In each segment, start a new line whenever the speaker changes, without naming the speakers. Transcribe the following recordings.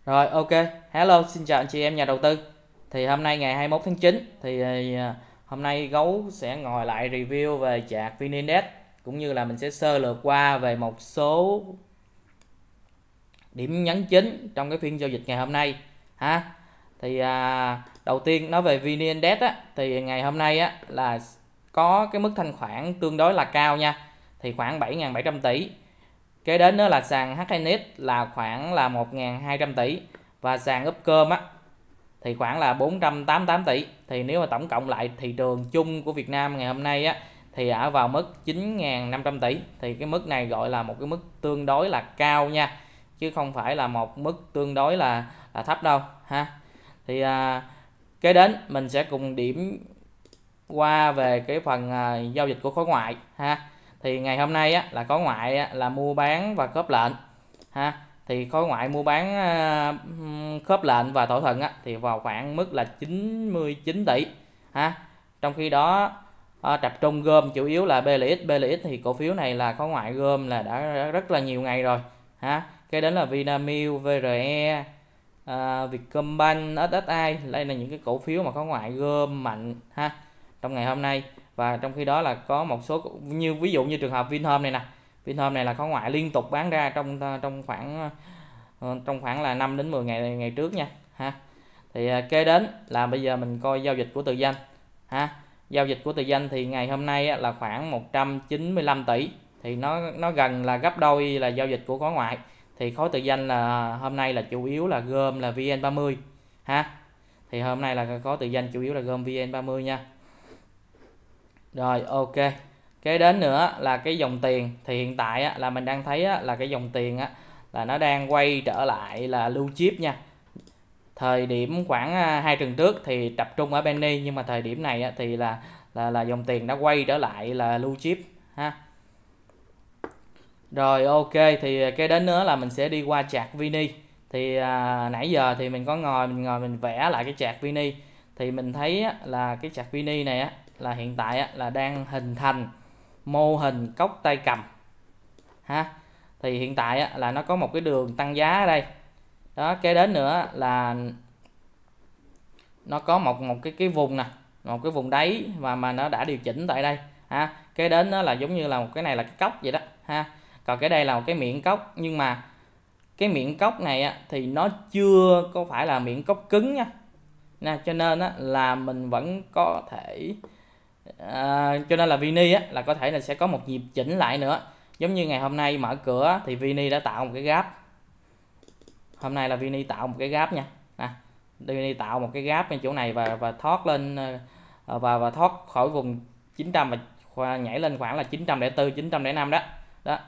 Rồi, ok. Hello, xin chào anh chị em nhà đầu tư. Thì hôm nay ngày 21 tháng 9 thì hôm nay Gấu sẽ ngồi lại review về chart VN Index, cũng như là mình sẽ sơ lược qua về một số điểm nhấn chính trong cái phiên giao dịch ngày hôm nay ha. Thì đầu tiên nói về VN Index á, thì ngày hôm nay á là có cái mức thanh khoản tương đối là cao nha. Thì khoảng 7.700 tỷ. Kế đến nữa là sàn HNX là khoảng là 1.200 tỷ, và sàn Upcom á thì khoảng là 488 tỷ. Thì nếu mà tổng cộng lại thị trường chung của Việt Nam ngày hôm nay á thì ở vào mức 9.500 tỷ. Thì cái mức này gọi là một cái mức tương đối là cao nha, chứ không phải là một mức tương đối là thấp đâu ha. Thì kế đến mình sẽ cùng điểm qua về cái phần giao dịch của khối ngoại ha. Thì ngày hôm nay á, là khối ngoại á, là mua bán và khớp lệnh ha. Thì khối ngoại mua bán khớp lệnh và thỏa thuận á, thì vào khoảng mức là 99 tỷ ha. Trong khi đó tập trung gom chủ yếu là BLX. BLX thì cổ phiếu này là khối ngoại gom là đã rất là nhiều ngày rồi ha. Cái đến là Vinamilk, VRE, Vietcombank, SSI, đây là những cái cổ phiếu mà khối ngoại gom mạnh ha trong ngày hôm nay. Và trong khi đó là có một số như ví dụ như trường hợp Vinhome này nè. Vinhome này là khối ngoại liên tục bán ra trong khoảng là 5 đến 10 ngày trước nha ha. Thì kế đến là bây giờ mình coi giao dịch của tự doanh ha. Giao dịch của tự doanh thì ngày hôm nay là khoảng 195 tỷ, thì nó gần là gấp đôi là giao dịch của khối ngoại. Thì khối tự doanh là hôm nay là chủ yếu là gom là VN30 ha. Thì hôm nay là có tự doanh chủ yếu là gom VN30 nha. Rồi, ok. Kế đến nữa là cái dòng tiền. Thì hiện tại là mình đang thấy là cái dòng tiền là nó đang quay trở lại là blue chip nha. Thời điểm khoảng 2 tuần trước thì tập trung ở penny, nhưng mà thời điểm này thì là dòng tiền đã quay trở lại là blue chip ha. Rồi, ok. Thì kế đến nữa là mình sẽ đi qua chart VN. Thì nãy giờ thì mình có ngồi mình vẽ lại cái chart VN. Thì mình thấy là cái chart VN này là hiện tại là đang hình thành mô hình cốc tay cầm ha. Thì hiện tại là nó có một cái đường tăng giá ở đây đó. Kế đến nữa là nó có một cái vùng nè, một cái vùng đáy mà nó đã điều chỉnh tại đây ha. Kế đến nó là giống như là một cái này là cái cốc vậy đó ha. Còn cái đây là một cái miệng cốc, nhưng mà cái miệng cốc này thì nó chưa có phải là miệng cốc cứng nha nè, cho nên là mình vẫn có thể cho nên là VN là có thể là sẽ có một nhịp chỉnh lại nữa. Giống như ngày hôm nay mở cửa thì VN đã tạo một cái gap. Hôm nay là VN tạo một cái gap nha. VN tạo một cái gap bên chỗ này và thoát lên và thoát khỏi vùng 900 và nhảy lên khoảng là 904, 905 đó. Đó.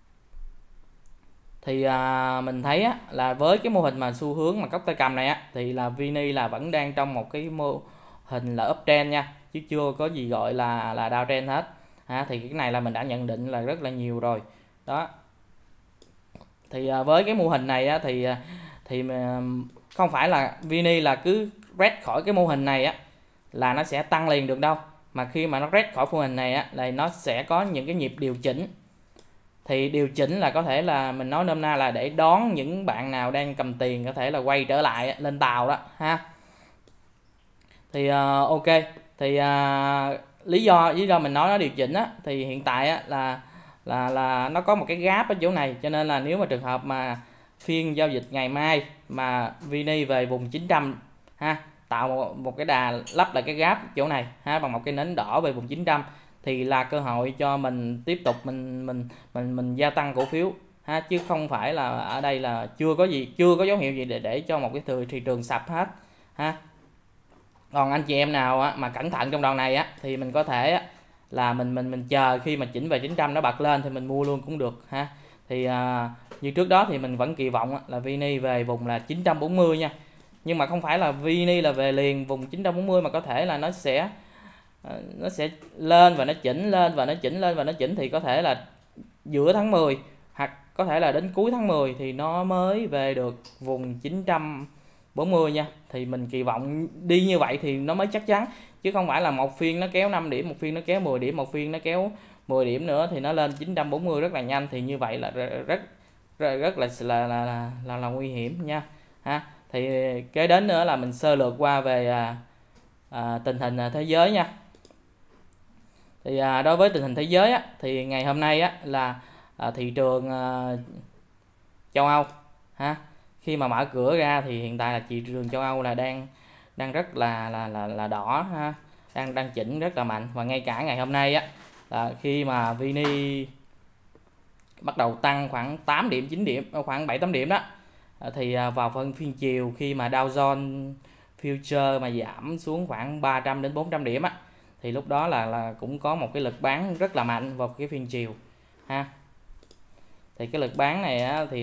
Thì mình thấy là với cái mô hình mà xu hướng mà cốc tay cầm này thì là VN là vẫn đang trong một cái mô hình là uptrend nha, chứ chưa có gì gọi là downtrend hết ha. Thì cái này là mình đã nhận định là rất là nhiều rồi đó. Thì với cái mô hình này thì không phải là VN là cứ rét khỏi cái mô hình này là nó sẽ tăng liền được đâu, mà khi mà nó rét khỏi mô hình này là nó sẽ có những cái nhịp điều chỉnh. Thì điều chỉnh là có thể là mình nói nôm na là để đón những bạn nào đang cầm tiền có thể là quay trở lại lên tàu đó ha. Thì ok. Thì lý do mình nói nó điều chỉnh thì hiện tại là nó có một cái gap ở chỗ này, cho nên là nếu mà trường hợp mà phiên giao dịch ngày mai mà VN về vùng 900 ha, tạo một cái đà lắp lại cái gap chỗ này ha, bằng một cái nến đỏ về vùng 900, thì là cơ hội cho mình tiếp tục mình gia tăng cổ phiếu ha, chứ không phải là ở đây là chưa có dấu hiệu gì để cho một cái thị trường sập hết ha. Còn anh chị em nào mà cẩn thận trong đoạn này thì mình có thể là mình chờ khi mà chỉnh về 900 nó bật lên thì mình mua luôn cũng được ha. Thì như trước đó thì mình vẫn kỳ vọng là VN về vùng là 940 nha, nhưng mà không phải là VN là về liền vùng 940, mà có thể là nó sẽ lên và nó chỉnh, lên và nó chỉnh, lên và nó chỉnh, thì có thể là giữa tháng 10 hoặc có thể là đến cuối tháng 10 thì nó mới về được vùng 940 nha. Thì mình kỳ vọng đi như vậy thì nó mới chắc chắn, chứ không phải là một phiên nó kéo 5 điểm, một phiên nó kéo 10 điểm, một phiên nó kéo 10 điểm nữa thì nó lên 940 rất là nhanh. Thì như vậy là rất là nguy hiểm nha ha. Thì kế đến nữa là mình sơ lược qua về tình hình thế giới nha. Thì đối với tình hình thế giới á, thì ngày hôm nay á, là thị trường châu Âu ha, khi mà mở cửa ra thì hiện tại là thị trường châu Âu là đang rất là đỏ ha, đang chỉnh rất là mạnh. Và ngay cả ngày hôm nay á, là khi mà VN bắt đầu tăng khoảng 8 điểm 9 điểm khoảng 7 8 điểm đó, thì vào phân phiên chiều khi mà Dow Jones Future mà giảm xuống khoảng 300 đến 400 điểm á, thì lúc đó là cũng có một cái lực bán rất là mạnh vào cái phiên chiều ha. Thì cái lực bán này á, thì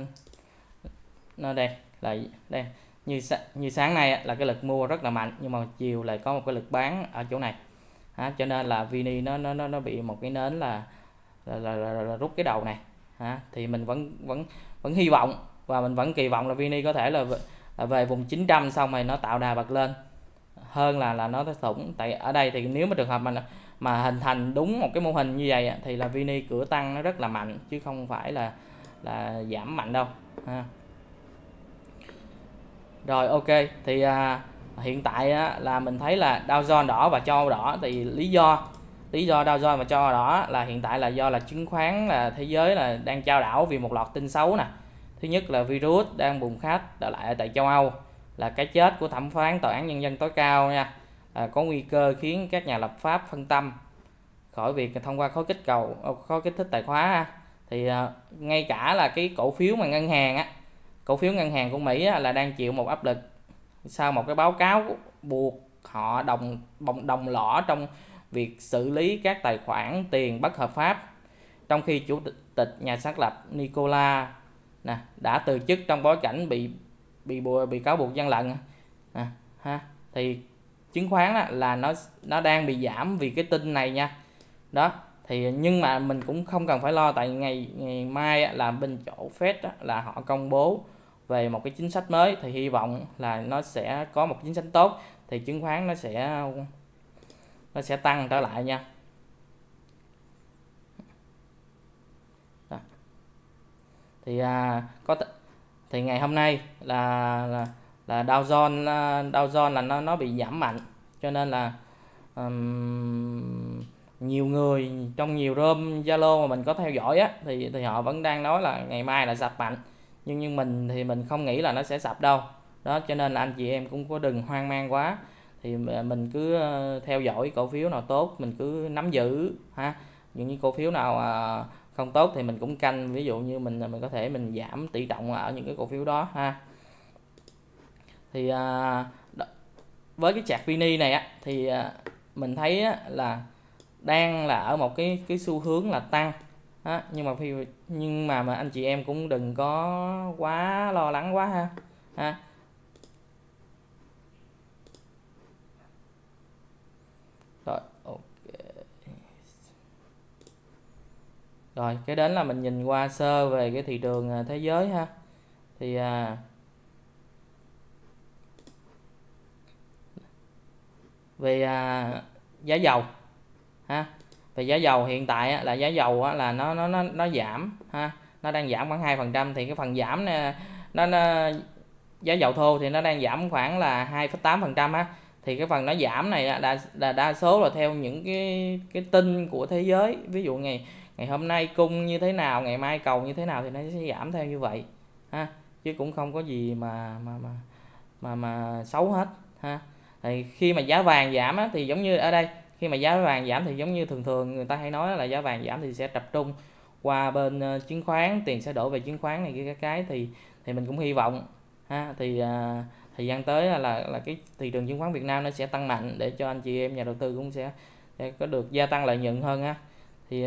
nó đây là đây, như sáng nay á, là cái lực mua rất là mạnh, nhưng mà chiều lại có một cái lực bán ở chỗ này ha, cho nên là VN nó bị một cái nến là rút cái đầu này ha. Thì mình vẫn hy vọng và mình vẫn kỳ vọng là VN có thể là về vùng 900 xong rồi nó tạo đà bật lên hơn là nó thủng. Tại ở đây thì nếu mà trường hợp mà hình thành đúng một cái mô hình như vậy thì là VN cửa tăng nó rất là mạnh chứ không phải là giảm mạnh đâu ha. Rồi ok, thì hiện tại là mình thấy là Dow Jones đỏ và châu Âu đỏ. Thì lý do Dow Jones và châu Âu đỏ là hiện tại là do là chứng khoán là thế giới là đang chao đảo vì một loạt tin xấu nè. Thứ nhất là virus đang bùng phát trở lại tại châu Âu, là cái chết của thẩm phán tòa án nhân dân tối cao nha, có nguy cơ khiến các nhà lập pháp phân tâm khỏi việc thông qua khối kích thích tài khóa ha. Thì ngay cả là cái cổ phiếu ngân hàng của Mỹ là đang chịu một áp lực sau một cái báo cáo buộc họ đồng lõa trong việc xử lý các tài khoản tiền bất hợp pháp, trong khi chủ tịch nhà sáng lập Nikola đã từ chức trong bối cảnh bị cáo buộc gian lận ha. Thì chứng khoán là nó đang bị giảm vì cái tin này nha. Đó, thì nhưng mà mình cũng không cần phải lo, tại ngày mai là bên chỗ Fed là họ công bố về một cái chính sách mới, thì hy vọng là nó sẽ có một chính sách tốt thì chứng khoán nó sẽ tăng trở lại nha. Đó. Thì thì ngày hôm nay là Dow Jones là nó bị giảm mạnh, cho nên là nhiều người trong nhiều room Zalo mà mình có theo dõi á, thì họ vẫn đang nói là ngày mai là sập mạnh, nhưng mình thì mình không nghĩ là nó sẽ sập đâu. Đó, cho nên là anh chị em cũng có đừng hoang mang quá, thì mình cứ theo dõi cổ phiếu nào tốt mình cứ nắm giữ ha. Những cổ phiếu nào không tốt thì mình cũng canh, ví dụ như mình có thể mình giảm tỷ trọng ở những cái cổ phiếu đó ha. Thì với cái chart VN này á, thì mình thấy là đang là ở một cái xu hướng là tăng á, nhưng mà anh chị em cũng đừng có quá lo lắng quá ha. Rồi ok. Rồi cái đến là mình nhìn qua sơ về cái thị trường thế giới ha. Thì về giá dầu ha. Về giá dầu hiện tại là giá dầu là nó giảm ha, nó đang giảm khoảng 2%. Thì cái phần giảm này, giá dầu thô thì nó đang giảm khoảng là 2,8% ha. Thì cái phần nó giảm này đa số là theo những cái tin của thế giới, ví dụ ngày hôm nay cung như thế nào, ngày mai cầu như thế nào thì nó sẽ giảm theo như vậy ha, chứ cũng không có gì mà xấu hết ha. Thì khi mà giá vàng giảm thì giống như ở đây, khi mà giá vàng giảm thì giống như thường người ta hay nói là giá vàng giảm thì sẽ tập trung qua bên chứng khoán, tiền sẽ đổ về chứng khoán này kia cái thì mình cũng hy vọng ha. Thì thời gian tới là cái thị trường chứng khoán Việt Nam nó sẽ tăng mạnh để cho anh chị em nhà đầu tư cũng sẽ có được gia tăng lợi nhuận hơn ha. Thì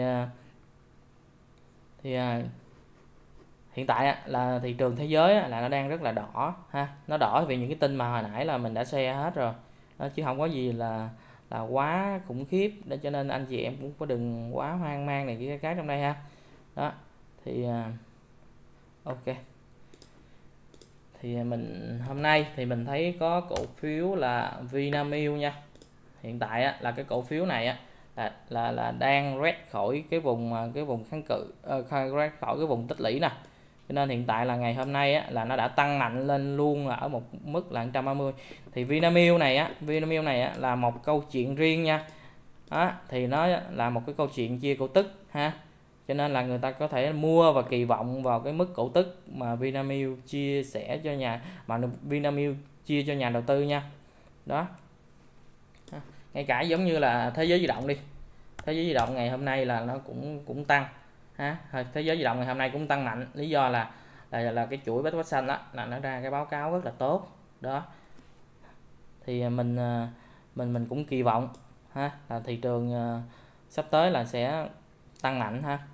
hiện tại là thị trường thế giới là nó đang rất là đỏ ha, nó đỏ vì những cái tin mà hồi nãy là mình đã share hết rồi đó, chứ không có gì là quá khủng khiếp, để cho nên anh chị em cũng có đừng quá hoang mang này kia cái trong đây ha. Đó thì ok, thì mình hôm nay thì mình thấy có cổ phiếu là Vinamilk nha. Hiện tại là cái cổ phiếu này là đang rét khỏi cái vùng kháng cự, rét khỏi cái vùng tích lũy nè cho nên hiện tại là ngày hôm nay á, là nó đã tăng mạnh lên luôn là ở một mức là 130. Thì Vinamilk này á, là một câu chuyện riêng nha. Đó, thì nó là một cái câu chuyện chia cổ tức ha, cho nên là người ta có thể mua và kỳ vọng vào cái mức cổ tức mà Vinamilk chia sẻ cho Vinamilk chia cho nhà đầu tư nha. Đó, ngay cả giống như là thế giới di động đi, thế giới di động ngày hôm nay là nó cũng tăng ha. Thế giới di động ngày hôm nay cũng tăng mạnh, lý do là cái chuỗi Bách Hóa Xanh đó là nó ra cái báo cáo rất là tốt đó. Thì mình cũng kỳ vọng ha là thị trường sắp tới là sẽ tăng mạnh ha.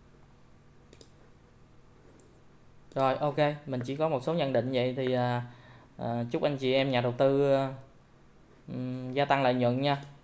Rồi ok, mình chỉ có một số nhận định vậy thì chúc anh chị em nhà đầu tư gia tăng lợi nhuận nha.